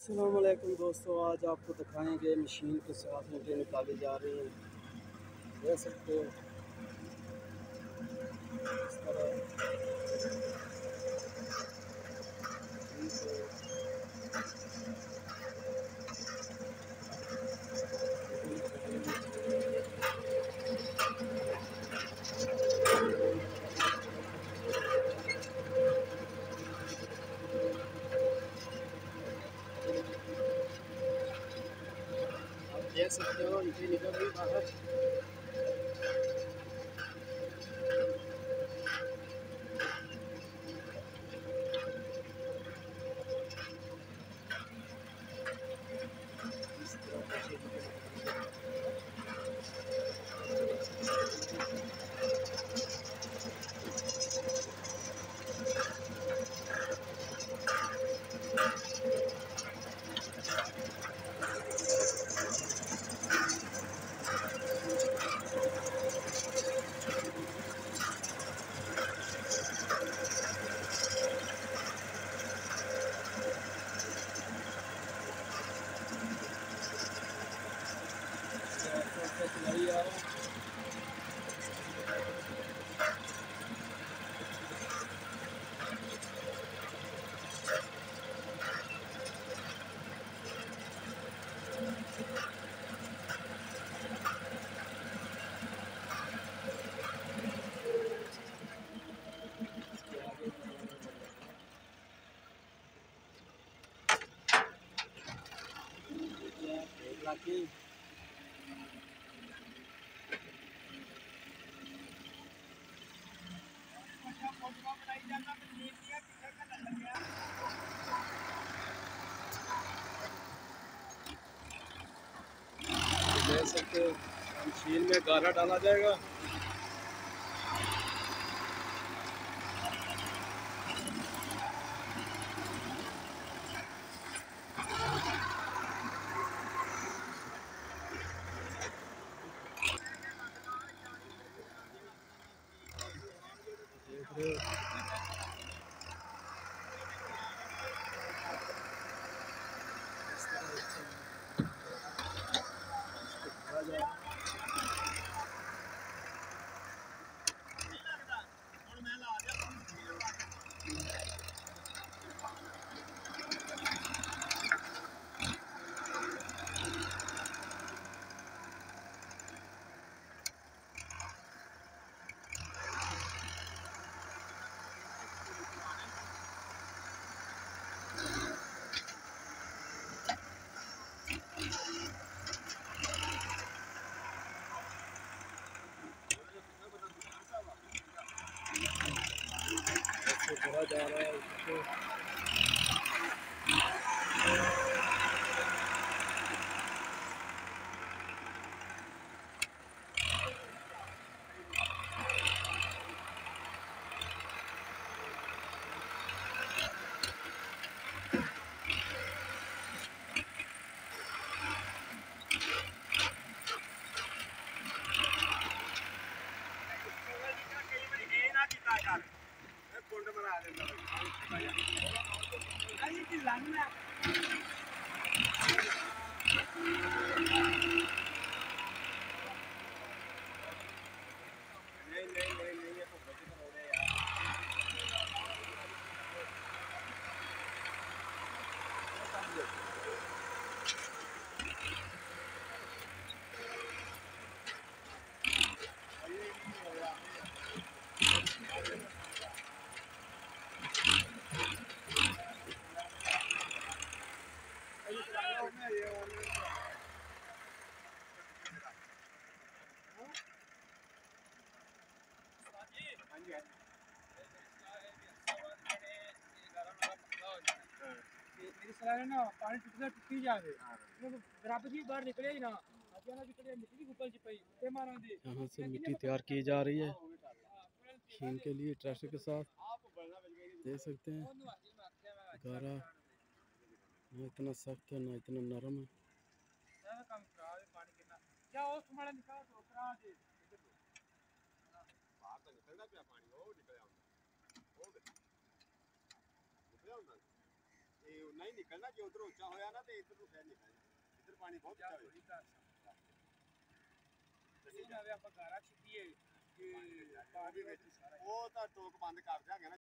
अस्सलाम वालेकुम दोस्तों, आज आपको दिखाएंगे मशीन के साथ ईंटें निकाली जा रही हैं। देख सकते हो इस तरह मशीन से आप देख सकते हो ईंटें निकल रही बाहर। इस तरह से चलाई आ रहा है। एक लाख की देख सकते हो मशीन में गारा डाला जाएगा। देख रहे हो इस तरह से इसको भरा जाएगा। इसको भरा जा रहा है इसको। मेरी सलाह है ना, पानी टूटी जाए बराबर ही बाहर निकले ही ना। यहाँ से मिट्टी तैयार की जा रही है मशीन के लिए ट्रैक्टर के साथ। देख सकते हैं गारा ना इतना सख्त है ना इतना नरम है। ਉਨਾ ਹੀ ਨਿਕਲਣਾ ਜੇ ਉਧਰ ਉੱਚਾ ਹੋਇਆ ਨਾ ਤੇ ਇੱਧਰ ਨੂੰ ਫੇਰ ਨਿਕਲਣਾ ਇੱਧਰ ਪਾਣੀ ਬਹੁਤ ਉੱਚਾ ਹੋਇਆ ਆਪਾਂ ਗਾਰਾ ਛਿੱਟੀਏ ਕਿ ਪਾਣੀ ਵਿੱਚ ਉਹ ਤਾਂ ਟੋਕ ਬੰਦ ਕਰ ਦਿਆਂਗੇ ਨਾ